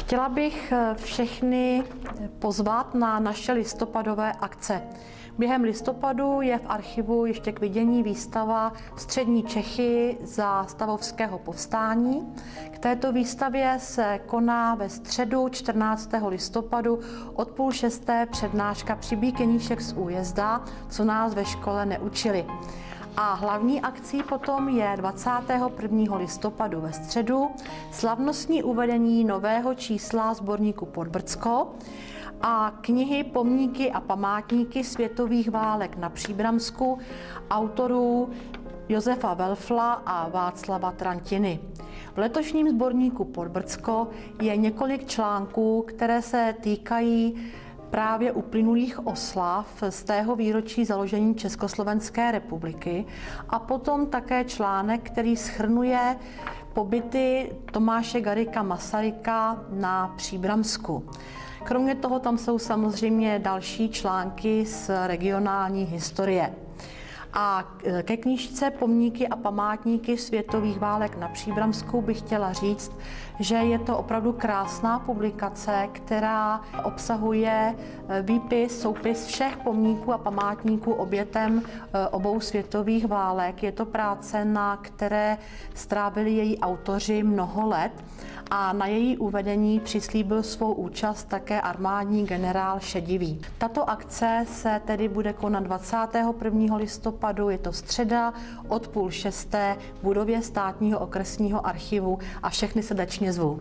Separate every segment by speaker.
Speaker 1: Chtěla bych všechny pozvat na naše listopadové akce. Během listopadu je v archivu ještě k vidění výstava Střední Čechy za stavovského povstání. K této výstavě se koná ve středu 14. listopadu od 5:30 přednáška Přibíj keníšek z újezda, co nás ve škole neučili. A hlavní akcí potom je 21. listopadu ve středu slavnostní uvedení nového čísla sborníku Podbrdsko a knihy Pomníky a památníky světových válek na Příbramsku autorů Josefa Welfla a Václava Trantiny. V letošním sborníku Podbrdsko je několik článků, které se týkají právě uplynulých oslav z tého výročí založení Československé republiky a potom také článek, který shrnuje pobyty Tomáše Garrigua Masaryka na Příbramsku. Kromě toho tam jsou samozřejmě další články z regionální historie. A ke knížce Pomníky a památníky světových válek na Příbramsku bych chtěla říct, že je to opravdu krásná publikace, která obsahuje soupis všech pomníků a památníků obětem obou světových válek. Je to práce, na které strávili její autoři mnoho let a na její uvedení přislíbil svou účast také armádní generál Šedivý. Tato akce se tedy bude konat 21. listopadu, je to středa od 5:30 v budově Státního okresního archivu a všechny srdečně zvu.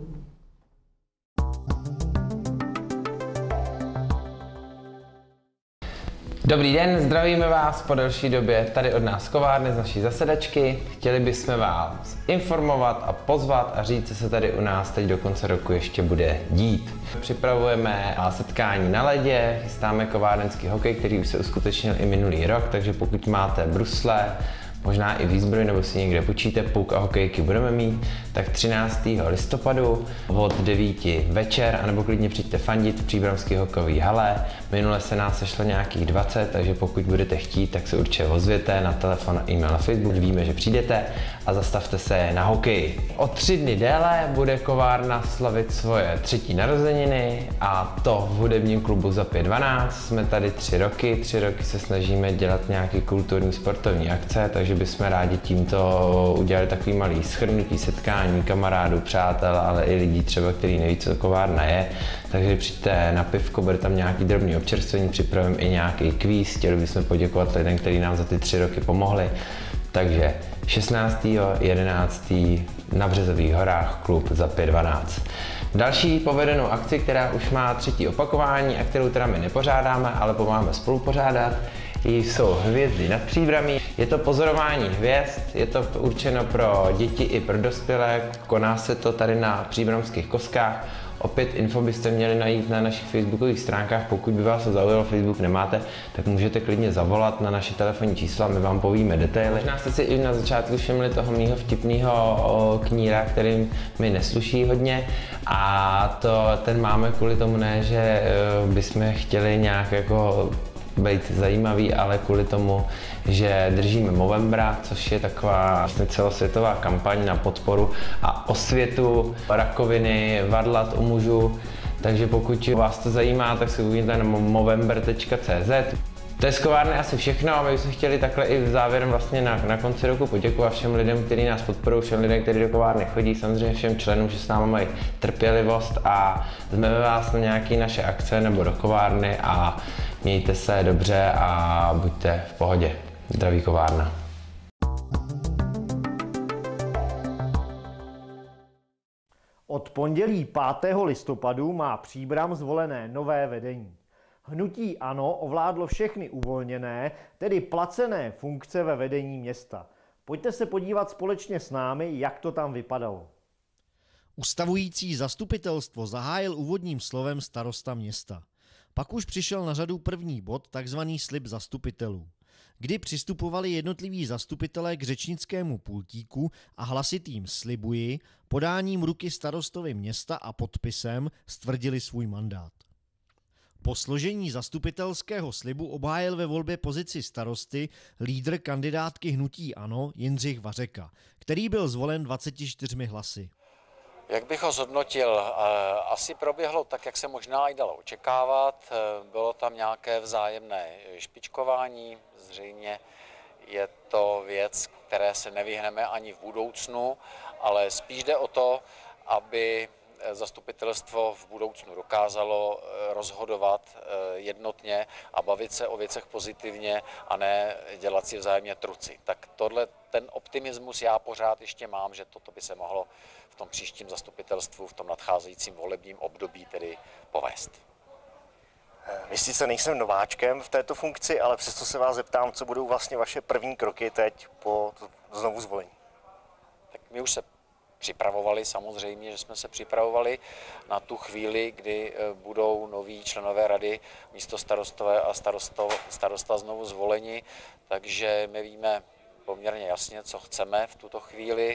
Speaker 2: Dobrý den, zdravíme vás po delší době tady od nás z kovárny, z naší zasedačky. Chtěli bychom vás informovat a pozvat a říct, co se tady u nás teď do konce roku ještě bude dít. Připravujeme setkání na ledě, chystáme kovárenský hokej, který už se uskutečnil i minulý rok, takže pokud máte brusle, možná i výzbroj, nebo si někde počíte, puk a hokejky budeme mít, tak 13. listopadu od 9 večer, anebo klidně přijďte fandit v příbramské hokejové hale. Minule se nás sešlo nějakých 20, takže pokud budete chtít, tak se určitě ozvěte na telefon, e-mail, na Facebook, víme, že přijdete a zastavte se na hokeji. O 3 dny déle bude kovárna slavit svoje 3. narozeniny a to v hudebním klubu za 512. Jsme tady 3 roky, 3 roky se snažíme dělat nějaké kulturní sportovní akce, takže bychom rádi tímto udělali takový malý shrnutí, setkání kamarádů, přátel, ale i lidí třeba, který neví, co kovárna je. Takže přijďte na pivko, bude tam nějaký drobný občerstvení, připravím i nějaký kvíz, chtěli bychom poděkovat lidem, kteří nám za ty 3 roky pomohli. Takže 16.11. na Březových horách klub za 512. Další povedenou akci, která už má 3. opakování a kterou teda my nepořádáme, ale pomáháme spolupořádat, jsou Hvězdy nad Příbramí. Je to pozorování hvězd, je to určeno pro děti i pro dospělé, koná se to tady na Příbramských koskách. Opět info byste měli najít na našich facebookových stránkách, pokud by vás to zaujalo, Facebook nemáte, tak můžete klidně zavolat na naše telefonní čísla, my vám povíme detaily. Možná jste si i na začátku všimli toho mýho vtipného kníra, který mi nesluší hodně a ten máme kvůli tomu ne, že bychom chtěli nějak jako být zajímavý, ale kvůli tomu, že držíme Movembra, což je taková vlastně celosvětová kampaň na podporu a osvětu rakoviny varlat u mužů. Takže pokud vás to zajímá, tak si uvidíte na movember.cz. To je z kovárny asi všechno a my bychom chtěli takhle i v závěrem vlastně na konci roku poděkovat všem lidem, kteří nás podporují, všem lidem, kteří do kovárny chodí, samozřejmě všem členům, že s námi mají trpělivost a zveme vás na nějaké naše akce nebo do kovárny a mějte se dobře a buďte v pohodě. Zdraví kovárna.
Speaker 3: Od pondělí 5. listopadu má Příbram zvolené nové vedení. Hnutí ANO ovládlo všechny uvolněné, tedy placené funkce ve vedení města. Pojďte se podívat společně s námi, jak to tam vypadalo.
Speaker 4: Ustavující zastupitelstvo zahájil úvodním slovem starosta města. Pak už přišel na řadu první bod, takzvaný slib zastupitelů, kdy přistupovali jednotliví zastupitelé k řečnickému pultíku a hlasitým slibuji, podáním ruky starostovi města a podpisem stvrdili svůj mandát. Po složení zastupitelského slibu obhájil ve volbě pozici starosty lídr kandidátky hnutí ANO Jindřich Vařeka, který byl zvolen 24 hlasy.
Speaker 5: Jak bych ho zhodnotil? Asi proběhlo tak, jak se možná i dalo očekávat. Bylo tam nějaké vzájemné špičkování. Zřejmě je to věc, které se nevyhneme ani v budoucnu, ale spíš jde o to, aby zastupitelstvo v budoucnu dokázalo rozhodovat jednotně a bavit se o věcech pozitivně a ne dělat si vzájemně truci. Tak ten optimismus já pořád ještě mám, že toto by se mohlo v tom příštím zastupitelstvu, v tom nadcházejícím volebním období tedy povést.
Speaker 3: Vy sice nejsem nováčkem v této funkci, ale přesto se vás zeptám, co budou vlastně vaše první kroky teď po znovu zvolení.
Speaker 5: Tak my už se připravovali, samozřejmě, že jsme se připravovali na tu chvíli, kdy budou noví členové rady, místostarostové a starosta znovu zvoleni, takže my víme poměrně jasně, co chceme v tuto chvíli.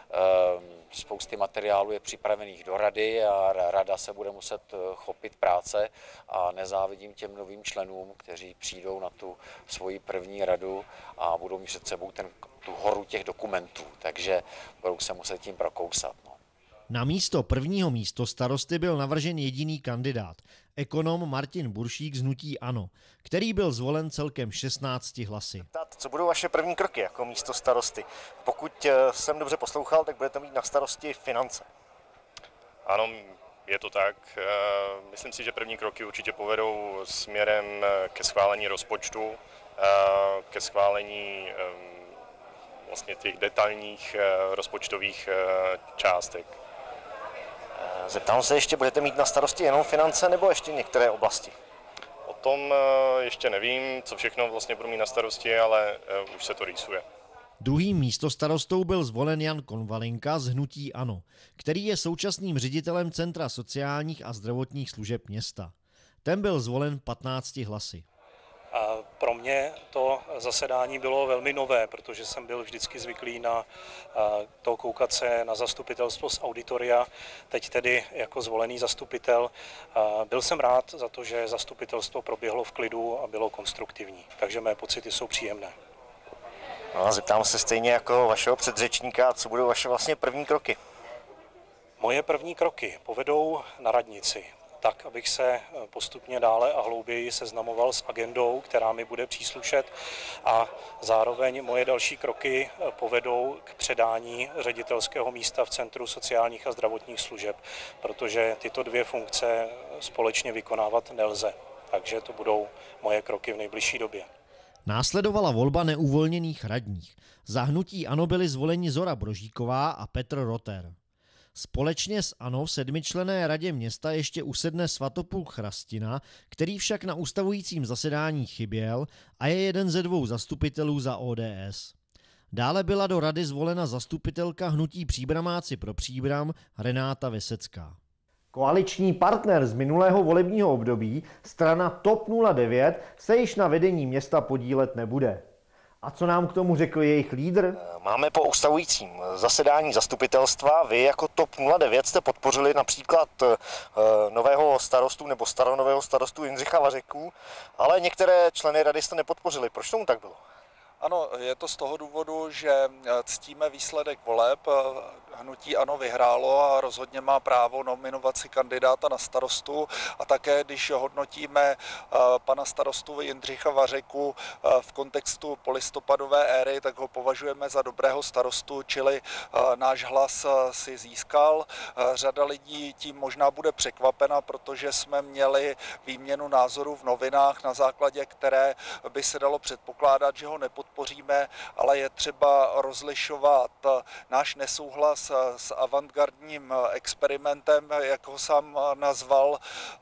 Speaker 5: Spousty materiálů je připravených do rady a rada se bude muset chopit práce a nezávidím těm novým členům, kteří přijdou na tu svoji první radu a budou mít před sebou tu horu těch dokumentů, takže budou se muset tím prokousat. No.
Speaker 4: Na místo prvního místostarosty byl navržen jediný kandidát, ekonom Martin Buršík z hnutí ANO, který byl zvolen celkem 16 hlasy.
Speaker 3: Co budou vaše první kroky jako místostarosty? Pokud jsem dobře poslouchal, tak budete mít na starosti finance.
Speaker 6: Ano, je to tak. Myslím si, že první kroky určitě povedou směrem ke schválení rozpočtu, ke schválení vlastně těch detailních rozpočtových částek.
Speaker 3: Zeptám se ještě, budete mít na starosti jenom finance nebo ještě některé oblasti?
Speaker 6: O tom ještě nevím, co všechno vlastně budu mít na starosti, ale už se to rýsuje.
Speaker 4: Druhým místostarostou byl zvolen Jan Konvalinka z hnutí ANO, který je současným ředitelem Centra sociálních a zdravotních služeb města. Ten byl zvolen 15 hlasy.
Speaker 7: Pro mě to zasedání bylo velmi nové, protože jsem byl vždycky zvyklý na to koukat se na zastupitelstvo z auditoria, teď tedy jako zvolený zastupitel. Byl jsem rád za to, že zastupitelstvo proběhlo v klidu a bylo konstruktivní, takže mé pocity jsou příjemné.
Speaker 3: No a zeptám se stejně jako vašeho předřečníka, co budou vaše vlastně první kroky?
Speaker 7: Moje první kroky povedou na radnici, tak, abych se postupně dále a hlouběji seznamoval s agendou, která mi bude příslušet, a zároveň moje další kroky povedou k předání ředitelského místa v Centru sociálních a zdravotních služeb, protože tyto dvě funkce společně vykonávat nelze. Takže to budou moje kroky v nejbližší době.
Speaker 4: Následovala volba neuvolněných radních. Za hnutí ANO byli zvoleni Zora Brožíková a Petr Roter. Společně s ANO v 7členné radě města ještě usedne Svatopluk Chrastina, který však na ustavujícím zasedání chyběl a je jeden ze dvou zastupitelů za ODS. Dále byla do rady zvolena zastupitelka hnutí Příbramáci pro Příbram Renáta Vesecká.
Speaker 3: Koaliční partner z minulého volebního období, strana TOP 09, se již na vedení města podílet nebude. A co nám k tomu řekl jejich lídr? Máme po ustavujícím zasedání zastupitelstva. Vy jako TOP 09 jste podpořili například nového starostu nebo staronového starostu Jindřicha Vařeků, ale některé členy rady jste nepodpořili. Proč tomu tak bylo?
Speaker 8: Ano, je to z toho důvodu, že ctíme výsledek voleb. Hnutí ANO vyhrálo a rozhodně má právo nominovat si kandidáta na starostu, a také když hodnotíme pana starostu Jindřicha Vařeku v kontextu polistopadové éry, tak ho považujeme za dobrého starostu, čili náš hlas si získal. Řada lidí tím možná bude překvapena, protože jsme měli výměnu názorů v novinách, na základě které by se dalo předpokládat, že ho nepodpoříme, ale je třeba rozlišovat náš nesouhlas s avantgardním experimentem, jak ho sám nazval,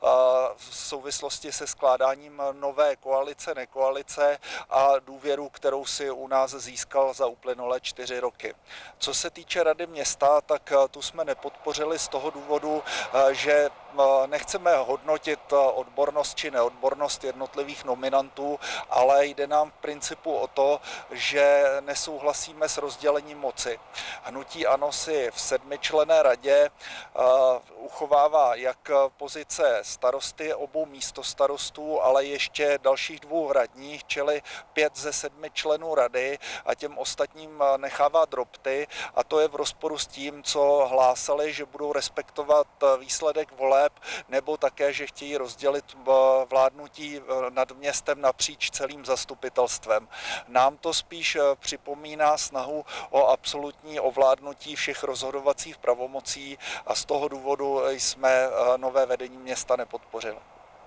Speaker 8: v souvislosti se skládáním nové koalice, nekoalice, a důvěru, kterou si u nás získal za uplynulé 4 roky. Co se týče Rady města, tak tu jsme nepodpořili z toho důvodu, že nechceme hodnotit odbornost či neodbornost jednotlivých nominantů, ale jde nám v principu o to, že nesouhlasíme s rozdělením moci. Hnutí ANO si v 7členné radě uchovává jak pozice starosty, obou místostarostů, ale ještě dalších 2 radních, čili 5 ze 7 členů rady, a těm ostatním nechává dropty, a to je v rozporu s tím, co hlásali, že budou respektovat výsledek voleb, nebo také, že chtějí rozdělit vládnutí nad městem napříč celým zastupitelstvem. Nám to spíš připomíná snahu o absolutní ovládnutí všech rozhodovacích pravomocí, a z toho důvodu jsme nové vedení města nepodpořili.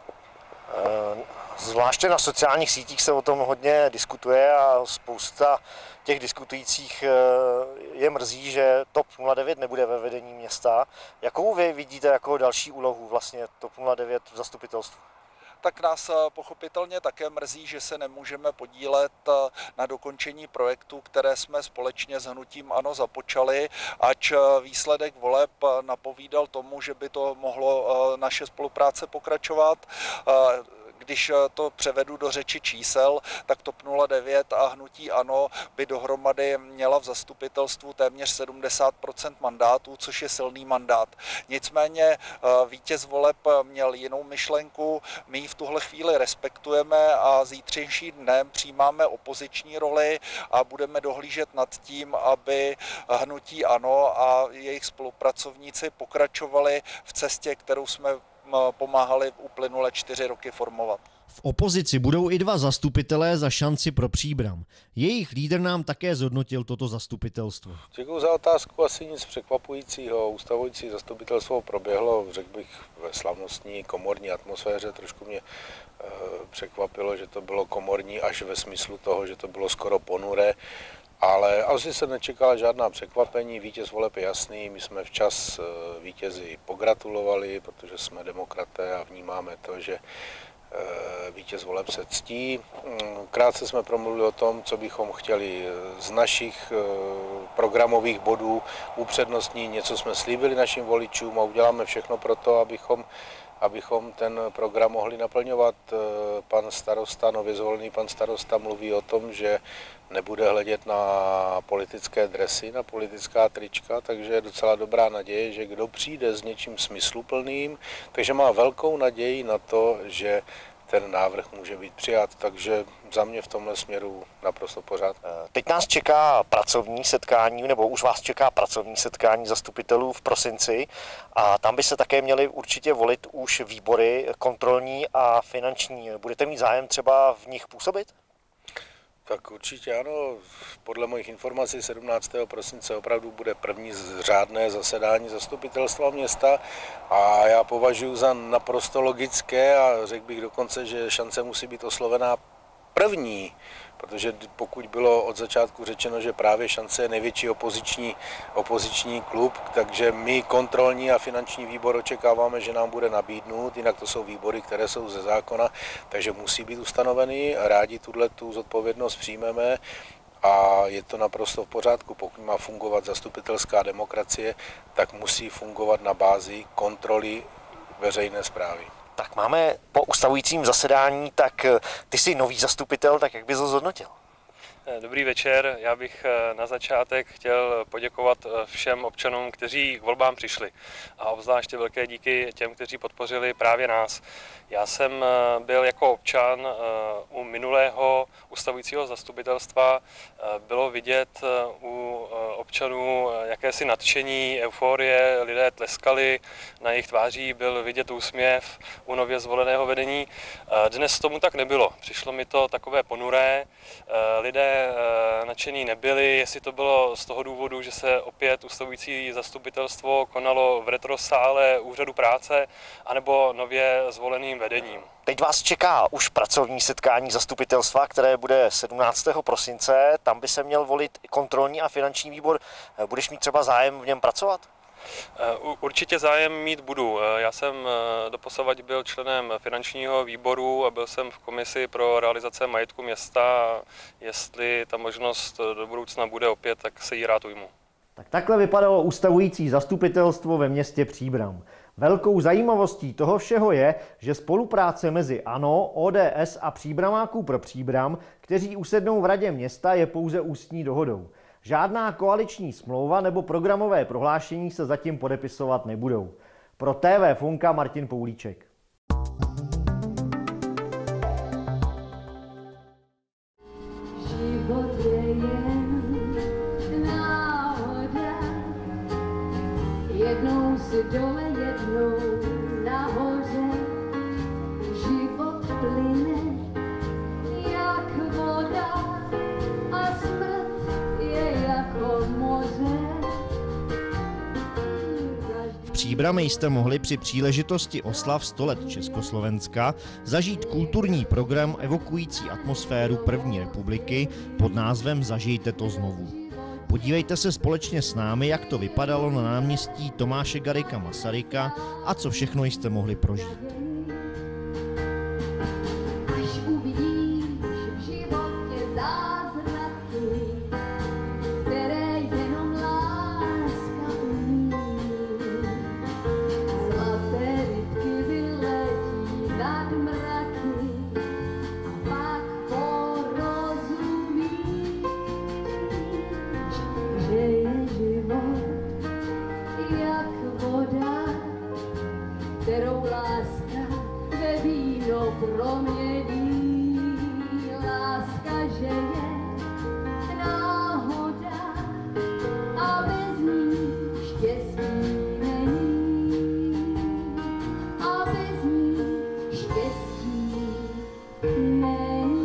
Speaker 3: Zvláště na sociálních sítích se o tom hodně diskutuje a spousta těch diskutujících je mrzí, že TOP 09 nebude ve vedení města. Jakou vy vidíte jako další úlohu vlastně TOP 09 v zastupitelstvu?
Speaker 8: Tak nás pochopitelně také mrzí, že se nemůžeme podílet na dokončení projektu, které jsme společně s hnutím ANO započali, ač výsledek voleb napovídal tomu, že by to mohlo naše spolupráce pokračovat. Když to převedu do řeči čísel, tak TOP 09 a hnutí ANO by dohromady měla v zastupitelstvu téměř 70% mandátů, což je silný mandát. Nicméně vítěz voleb měl jinou myšlenku, my ji v tuhle chvíli respektujeme a zítřejším dnem přijímáme opoziční roli a budeme dohlížet nad tím, aby hnutí ANO a jejich spolupracovníci pokračovali v cestě, kterou jsme pomáhali uplynulé 4 roky formovat.
Speaker 4: V opozici budou i 2 zastupitelé za Šanci pro Příbram. Jejich lídr nám také zhodnotil toto zastupitelstvo.
Speaker 9: Děkuji za otázku, asi nic překvapujícího. Ustavující zastupitelstvo proběhlo, řekl bych, ve slavnostní komorní atmosféře. Trošku mě překvapilo, že to bylo komorní až ve smyslu toho, že to bylo skoro ponuré. Ale asi se nečekala žádná překvapení, vítěz voleb je jasný, my jsme včas vítězi pogratulovali, protože jsme demokraté a vnímáme to, že vítěz voleb se ctí. Krátce jsme promluvili o tom, co bychom chtěli z našich programových bodů upřednostnit, něco jsme slíbili našim voličům a uděláme všechno pro to, abychom ten program mohli naplňovat. Pan starosta, nově zvolený pan starosta mluví o tom, že nebude hledět na politické dresy, na politická trička, takže je docela dobrá naděje, že kdo přijde s něčím smysluplným, takže má velkou naději na to, že ten návrh může být přijat, takže za mě v tomhle směru naprosto pořád.
Speaker 3: Teď nás čeká pracovní setkání, nebo už vás čeká pracovní setkání zastupitelů v prosinci a tam by se také měly určitě volit už výbory kontrolní a finanční. Budete mít zájem třeba v nich působit?
Speaker 9: Tak určitě ano, podle mojich informací 17. prosince opravdu bude první řádné zasedání zastupitelstva města a já považuji za naprosto logické a řekl bych dokonce, že Šance musí být oslovená první, protože pokud bylo od začátku řečeno, že právě Šance je největší opoziční klub, takže my kontrolní a finanční výbor očekáváme, že nám bude nabídnout, jinak to jsou výbory, které jsou ze zákona, takže musí být ustanoveny, rádi tu zodpovědnost přijmeme a je to naprosto v pořádku. Pokud má fungovat zastupitelská demokracie, tak musí fungovat na bázi kontroly veřejné správy.
Speaker 3: Tak máme po ustavujícím zasedání, tak ty jsi nový zastupitel, tak jak bys ho zhodnotil?
Speaker 10: Dobrý večer, já bych na začátek chtěl poděkovat všem občanům, kteří k volbám přišli a obzvláště velké díky těm, kteří podpořili právě nás. Já jsem byl jako občan u minulého ustavujícího zastupitelstva, bylo vidět u občanů jakési nadšení, euforie, lidé tleskali, na jejich tváří byl vidět úsměv u nově zvoleného vedení. Dnes tomu tak nebylo, přišlo mi to takové ponuré, lidé nadšení nebyli, jestli to bylo z toho důvodu, že se opět ustavující zastupitelstvo konalo v retrosále úřadu práce, anebo nově zvoleným vedením.
Speaker 3: Teď vás čeká už pracovní setkání zastupitelstva, které bude 17. prosince. Tam by se měl volit kontrolní a finanční výbor. Budeš mít třeba zájem v něm pracovat?
Speaker 10: Určitě zájem mít budu. Já jsem doposavad byl členem finančního výboru a byl jsem v komisi pro realizace majetku města. Jestli ta možnost do budoucna bude opět, tak se jí rád ujmu.
Speaker 3: Tak takhle vypadalo ustavující zastupitelstvo ve městě Příbram. Velkou zajímavostí toho všeho je, že spolupráce mezi ANO, ODS a Příbramáků pro Příbram, kteří usednou v radě města, je pouze ústní dohodou. Žádná koaliční smlouva nebo programové prohlášení se zatím podepisovat nebudou. Pro TV Fonka Martin Poulíček.
Speaker 11: Život je jen náhoda, jednou si dole, jednou nahoře. Život plyne jak voda a smrt je jako moře.
Speaker 4: V Příbrami jste mohli při příležitosti oslav 100 let Československa zažít kulturní program evokující atmosféru první republiky pod názvem Zažijte to znovu. Podívejte se společně s námi, jak to vypadalo na náměstí Tomáše Garrigua Masaryka a co všechno jste mohli prožít.
Speaker 11: Až uvidíš v životě zázraky, které jenom láska umí. Zlaté rybky vyletí nad mraky a pak porozumíš, že je život jak voda, kterou láska ve víno promění. Láska, že je náhoda a bez ní štěstí není. A bez ní štěstí není.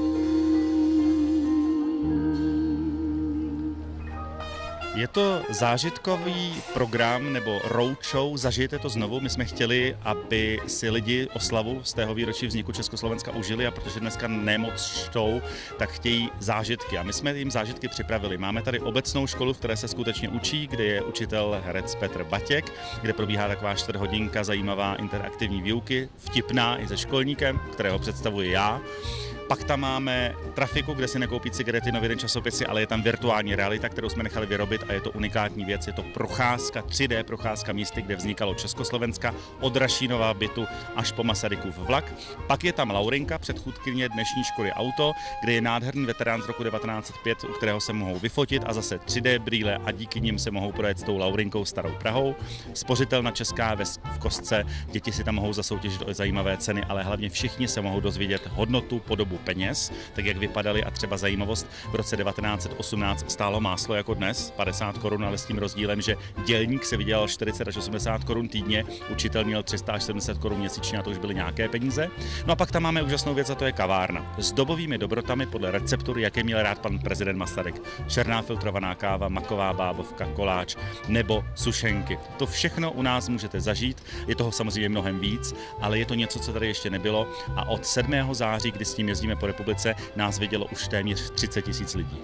Speaker 12: Je to zážitkový program nebo roadshow, zažijte to znovu. My jsme chtěli, aby si lidi oslavu z tého výročí vzniku Československa užili, a protože dneska nemoc čtou, tak chtějí zážitky. A my jsme jim zážitky připravili. Máme tady obecnou školu, v které se skutečně učí, kde je učitel herec Petr Batěk, kde probíhá taková 4 hodinka zajímavá interaktivní výuky, vtipná i se školníkem, kterého představuji já. Pak tam máme trafiku, kde si nekoupí cigarety, noviny, časopisy, ale je tam virtuální realita, kterou jsme nechali vyrobit a je to unikátní věc. Je to procházka, 3D procházka místy, kde vznikalo Československa, od Rašínova bytu až po Masarykův vlak. Pak je tam Laurinka, předchůdkyně dnešní školy Auto, kde je nádherný veterán z roku 1905, u kterého se mohou vyfotit, a zase 3D brýle a díky nim se mohou projet s tou Laurinkou Starou Prahou. Spořitelna Česká ves v Kostce, děti si tam mohou zasoutěžit o zajímavé ceny, ale hlavně všichni se mohou dozvědět hodnotu, podobu peněz, tak jak vypadaly, a třeba zajímavost, v roce 1918 stálo máslo jako dnes, 50 korun, ale s tím rozdílem, že dělník se vydělal 40 až 80 korun týdně, učitel měl 300 až 700 korun měsíčně, a to už byly nějaké peníze. No a pak tam máme úžasnou věc, a to je kavárna s dobovými dobrotami podle receptury, jaké měl rád pan prezident Masaryk. Černá filtrovaná káva, maková bábovka, koláč nebo sušenky. To všechno u nás můžete zažít, je toho samozřejmě mnohem víc, ale je to něco, co tady ještě nebylo, a od 7. září, kdy s tím jezdíme po republice, nás vidělo už téměř 30 000 lidí.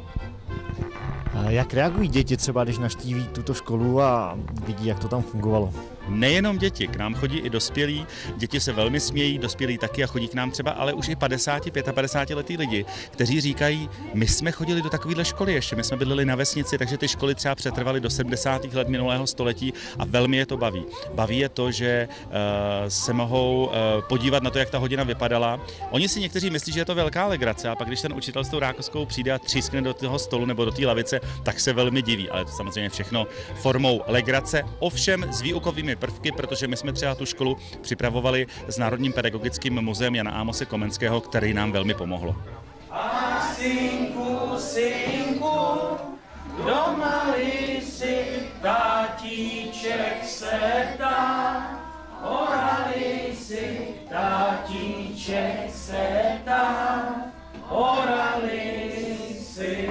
Speaker 4: A jak reagují děti třeba, když navštíví tuto školu a vidí, jak to tam fungovalo?
Speaker 12: Nejenom děti, k nám chodí i dospělí, děti se velmi smějí, dospělí taky, a chodí k nám třeba ale už i 50, 55 letý lidi, kteří říkají, my jsme chodili do takovéhle školy ještě, my jsme bydleli na vesnici, takže ty školy třeba přetrvaly do 70. let minulého století a velmi je to baví. Baví je to, že se mohou podívat na to, jak ta hodina vypadala. Oni si někteří myslí, že je to velká legrace, a pak když ten učitel s tou rákoskou přijde a třískne do toho stolu nebo do té lavice, tak se velmi diví, ale to samozřejmě všechno formou legrace, ovšem s výukovými prvky, protože my jsme třeba tu školu připravovali s Národním pedagogickým muzeem Jana Ámose Komenského, který nám velmi pomohlo.
Speaker 13: A synku, synku, doma si tatíček se dá, orali si tatíček se dá, orali si,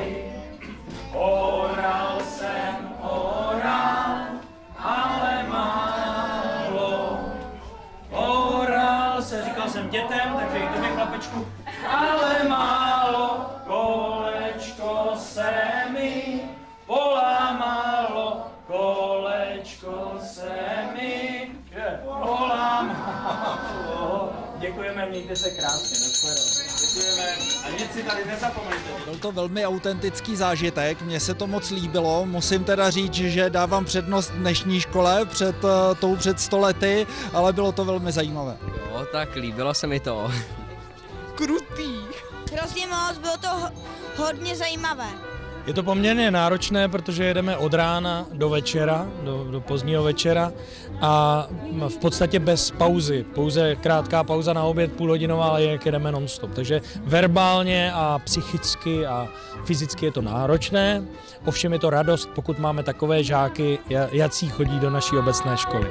Speaker 13: oral jsem, oral, ale málo. Oral se, říkal jsem dětem, takže i tobě, chlapečku, ale málo. Kolečko se mi polámalo, kolečko se mi polámalo. Děkujeme, mějte se krásně, nashledanou. A nic si tady nezapomeňte.
Speaker 14: Byl to velmi autentický zážitek, mně se to moc líbilo. Musím teda říct, že dávám přednost dnešní škole před tou před 100 lety, ale bylo to velmi zajímavé.
Speaker 15: Jo, tak líbilo se mi to.
Speaker 14: Krutý.
Speaker 16: Hrozně moc, bylo to hodně zajímavé.
Speaker 17: Je to poměrně náročné, protože jedeme od rána do večera, do pozdního večera a v podstatě bez pauzy. Pouze krátká pauza na oběd, půlhodinová, ale jinak jedeme non-stop. Takže verbálně a psychicky a fyzicky je to náročné, ovšem je to radost, pokud máme takové žáky, jací chodí do naší obecné školy.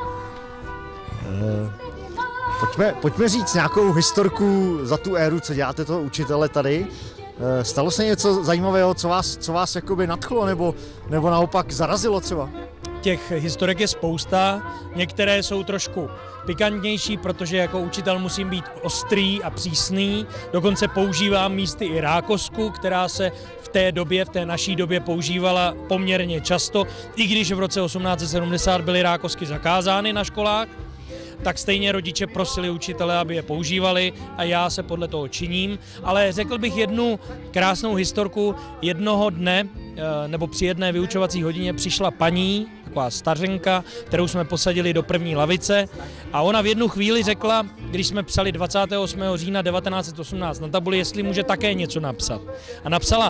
Speaker 3: Pojďme říct nějakou historku za tu éru, co děláte toho učitele tady. Stalo se něco zajímavého, co vás jakoby nadchlo nebo naopak zarazilo třeba?
Speaker 17: Těch historek je spousta, některé jsou trošku pikantnější, protože jako učitel musím být ostrý a přísný, dokonce používám místy i rákosku, která se v té naší době používala poměrně často, i když v roce 1870 byly rákosky zakázány na školách, tak stejně rodiče prosili učitele, aby je používali a já se podle toho činím. Ale řekl bych jednu krásnou historku. Jednoho dne, nebo při jedné vyučovací hodině přišla paní, taková stařenka, kterou jsme posadili do první lavice a ona v jednu chvíli řekla, když jsme psali 28. října 1918 na tabuli, jestli může také něco napsat. A napsala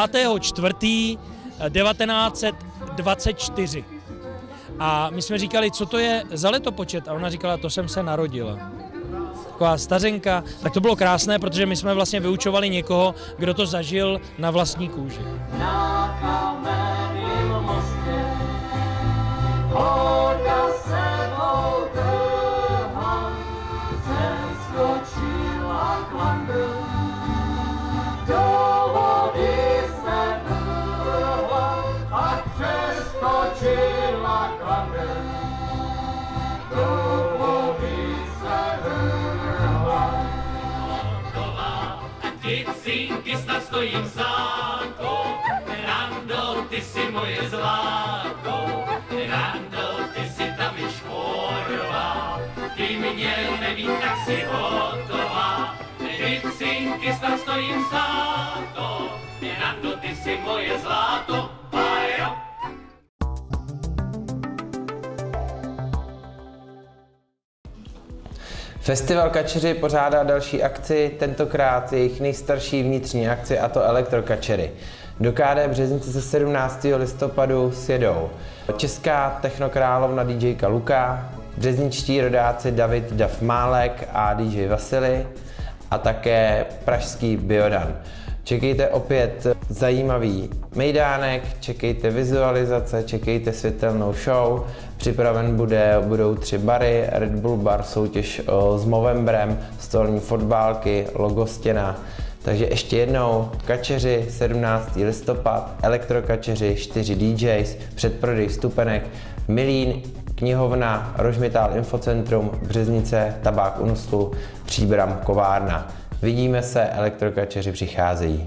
Speaker 17: 5.4.1924. A my jsme říkali, co to je za letopočet? A ona říkala, to jsem se narodila. Taková stařenka. Tak to bylo krásné, protože my jsme vlastně vyučovali někoho, kdo to zažil na vlastní kůži.
Speaker 13: Na kamenným mostě voda sebou trhla, seskočila klandr. Do vody se vrhla a přeskočila klandr. Do vody se vrhla. A ti cinky snad stojím zámku, Rando, ty si moje zlato, Rando, ty si tam i šporva, ty mě neví, tak si hotová, ty cinky snad stojím zámku, Rando, ty si moje zlato, pajo.
Speaker 2: Festival Kačeři pořádá další akci, tentokrát jejich nejstarší vnitřní akci, a to Elektrokačery. Do KD Březnice se 17. listopadu sjedou česká technokrálovna DJka Luka, březničtí rodáci David Dav Málek a DJ Vasily a také pražský Biodan. Čekejte opět zajímavý mejdánek, čekejte vizualizace, čekejte světelnou show. Připraven budou 3 bary, Red Bull bar, soutěž s Movembrem, stolní fotbálky, logostěna. Takže ještě jednou, Kačeři, 17. listopad, Elektrokačeři, 4 DJs, předprodej vstupenek, Milín, knihovna, Rožmitál Infocentrum, Březnice, Tabák u Noslu, Příbram, Kovárna. Vidíme se, Elektrokačeři přicházejí.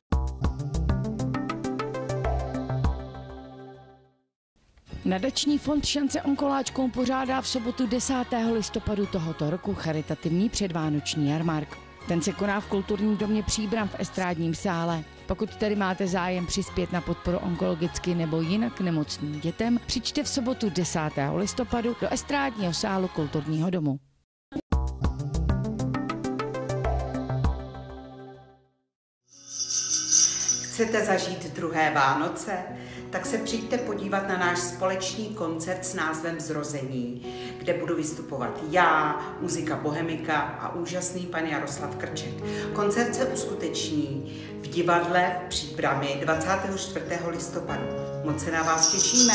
Speaker 18: Nadační fond Šance onkoláčkům pořádá v sobotu 10. listopadu tohoto roku charitativní předvánoční jarmark. Ten se koná v kulturním domě Příbram v estrádním sále. Pokud tedy máte zájem přispět na podporu onkologicky nebo jinak nemocným dětem, přijďte v sobotu 10. listopadu do estrádního sálu kulturního domu.
Speaker 19: Chcete zažít druhé Vánoce? Tak se přijďte podívat na náš společný koncert s názvem Zrození, kde budu vystupovat já, muzika Bohemika a úžasný pan Jaroslav Krček. Koncert se uskuteční v divadle v Příbrami 24. listopadu. Moc se na vás těšíme.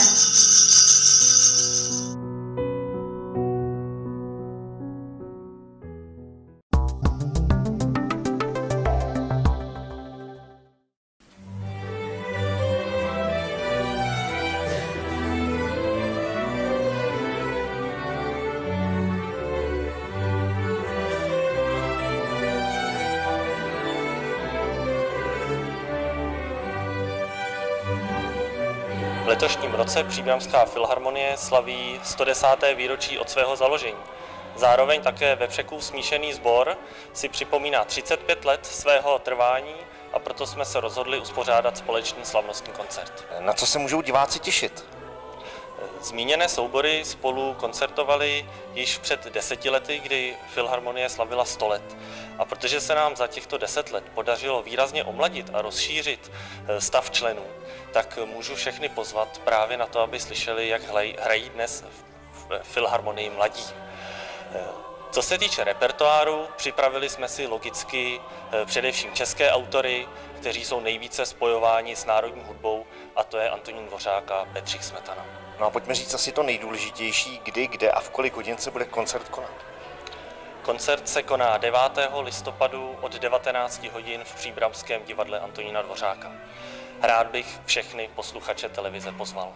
Speaker 7: V letošním roce Příbramská filharmonie slaví 110. výročí od svého založení.
Speaker 10: Zároveň také ve Vepřeku smíšený sbor si připomíná 35 let svého trvání a proto jsme se rozhodli uspořádat společný slavnostní koncert.
Speaker 4: Na co se můžou diváci těšit?
Speaker 10: Zmíněné soubory spolu koncertovali již před 10 lety, kdy Filharmonie slavila 100 let. A protože se nám za těchto 10 let podařilo výrazně omladit a rozšířit stav členů, tak můžu všechny pozvat právě na to, aby slyšeli, jak hrají dnes v Filharmonii mladí. Co se týče repertoáru, připravili jsme si logicky především české autory, kteří jsou nejvíce spojováni s národní hudbou, a to je Antonín Dvořák a Bedřich Smetana.
Speaker 4: No a pojďme říct asi to nejdůležitější, kdy, kde a v kolik hodin se bude koncert konat.
Speaker 10: Koncert se koná 9. listopadu od 19 hodin v Příbramském divadle Antonína Dvořáka. Rád bych všechny posluchače televize pozval.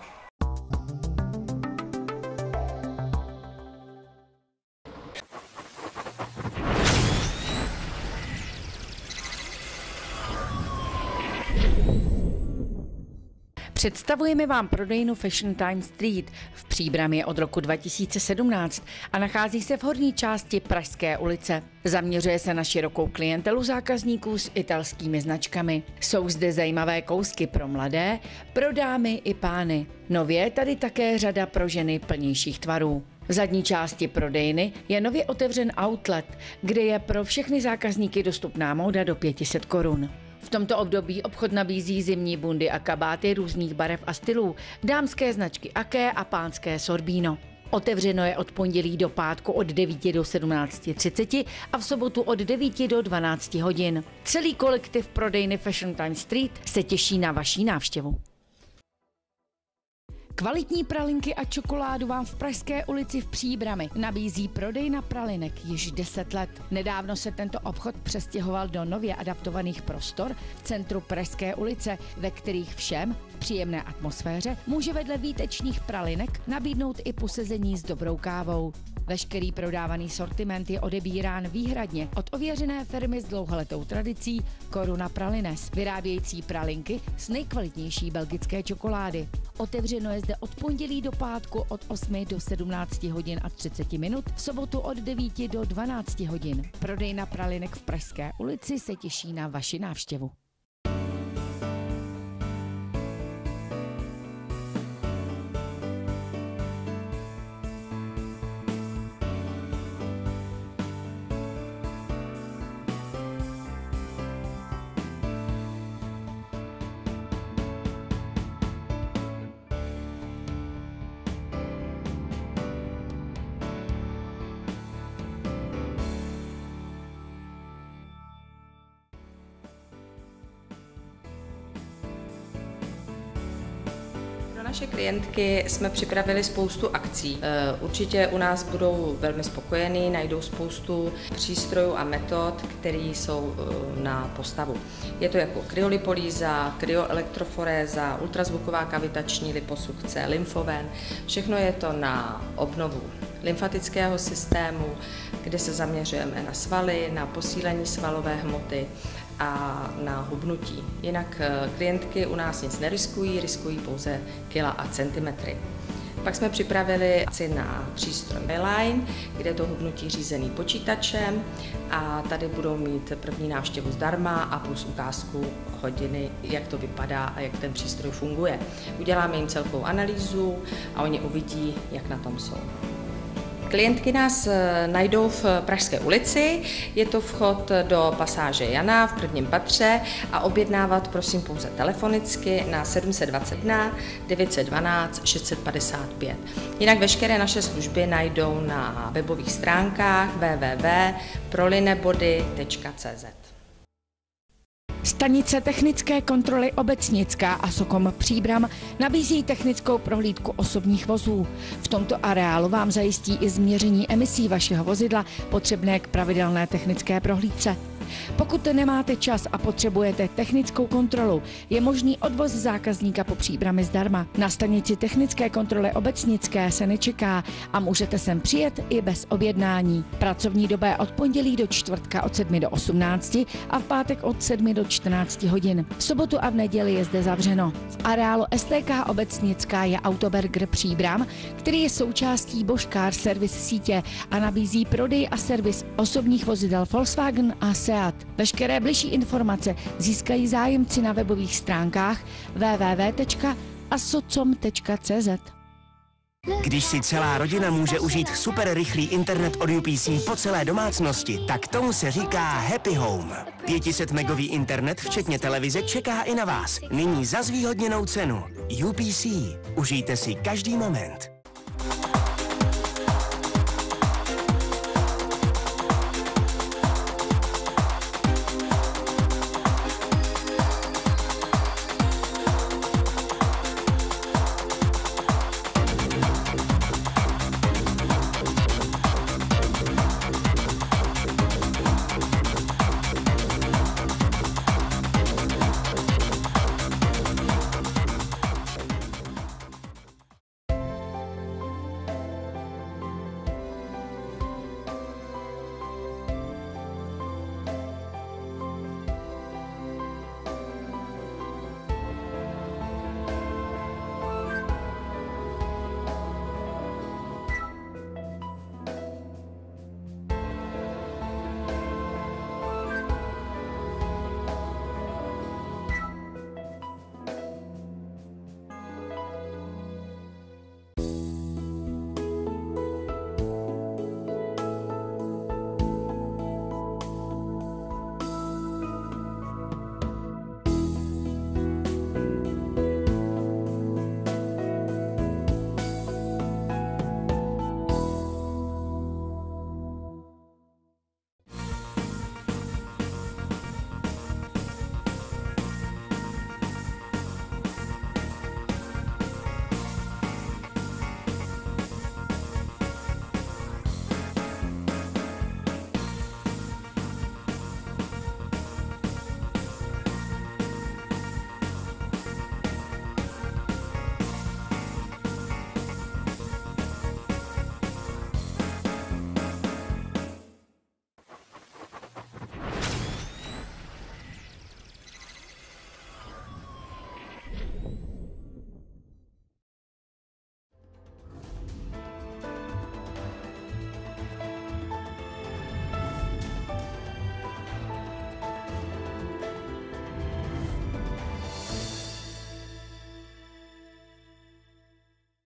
Speaker 18: Představujeme vám prodejnu Fashion Time Street v Příbramě od roku 2017 a nachází se v horní části Pražské ulice. Zaměřuje se na širokou klientelu zákazníků s italskými značkami. Jsou zde zajímavé kousky pro mladé, pro dámy i pány. Nově tady také řada pro ženy plnějších tvarů. V zadní části prodejny je nově otevřen outlet, kde je pro všechny zákazníky dostupná móda do 500 korun. V tomto období obchod nabízí zimní bundy a kabáty různých barev a stylů, dámské značky Aké a pánské Sorbino. Otevřeno je od pondělí do pátku od 9 do 17:30 a v sobotu od 9 do 12 hodin. Celý kolektiv prodejny Fashion Time Street se těší na vaší návštěvu. Kvalitní pralinky a čokoládu vám v Pražské ulici v Příbrami nabízí prodejna pralinek již 10 let. Nedávno se tento obchod přestěhoval do nově adaptovaných prostor v centru Pražské ulice, ve kterých všem v příjemné atmosféře může vedle výtečných pralinek nabídnout i posezení s dobrou kávou. Veškerý prodávaný sortiment je odebírán výhradně od ověřené firmy s dlouholetou tradicí Corona Pralines, vyrábějící pralinky z nejkvalitnější belgické čokolády. Otevřeno je zde od pondělí do pátku od 8 do 17 hodin a 30 minut, v sobotu od 9 do 12 hodin. Prodejna pralinek v Pražské ulici se těší na vaši návštěvu.
Speaker 20: Pro naše klientky jsme připravili spoustu akcí. Určitě u nás budou velmi spokojení, najdou spoustu přístrojů a metod, které jsou na postavu. Je to jako kryolipolýza, kryoelektroforéza, ultrazvuková kavitační liposukce, lymfoven. Všechno je to na obnovu lymfatického systému, kde se zaměřujeme na svaly, na posílení svalové hmoty a na hubnutí. Jinak klientky u nás nic neriskují, riskují pouze kila a centimetry. Pak jsme připravili akci na přístroj Line, kde je to hubnutí řízený počítačem a tady budou mít první návštěvu zdarma a plus ukázku hodiny, jak to vypadá a jak ten přístroj funguje. Uděláme jim celkovou analýzu a oni uvidí, jak na tom jsou. Klientky nás najdou v Pražské ulici, je to vchod do pasáže Jana v prvním patře a objednávat prosím pouze telefonicky na 721 912 655. Jinak veškeré naše služby najdou na webových stránkách www.prolinebody.cz.
Speaker 18: Stanice technické kontroly Obecnická a Sokom Příbram nabízí technickou prohlídku osobních vozů. V tomto areálu vám zajistí i změření emisí vašeho vozidla potřebné k pravidelné technické prohlídce. Pokud nemáte čas a potřebujete technickou kontrolu, je možný odvoz zákazníka po Příbrami zdarma. Na stanici technické kontroly Obecnické se nečeká a můžete sem přijet i bez objednání. Pracovní doba je od pondělí do čtvrtka od 7 do 18 a v pátek od 7 do 14 hodin. V sobotu a v neděli je zde zavřeno. V areálu STK Obecnická je Autoberger Příbram, který je součástí Bosch Car Service sítě a nabízí prodej a servis osobních vozidel Volkswagen a Seat. Veškeré bližší informace získají zájemci na webových stránkách www.asocom.cz.
Speaker 21: Když si celá rodina může užít super rychlý internet od UPC po celé domácnosti, tak tomu se říká Happy Home. 500 megový internet včetně televize čeká i na vás. Nyní za zvýhodněnou cenu. UPC. Užijte si každý moment.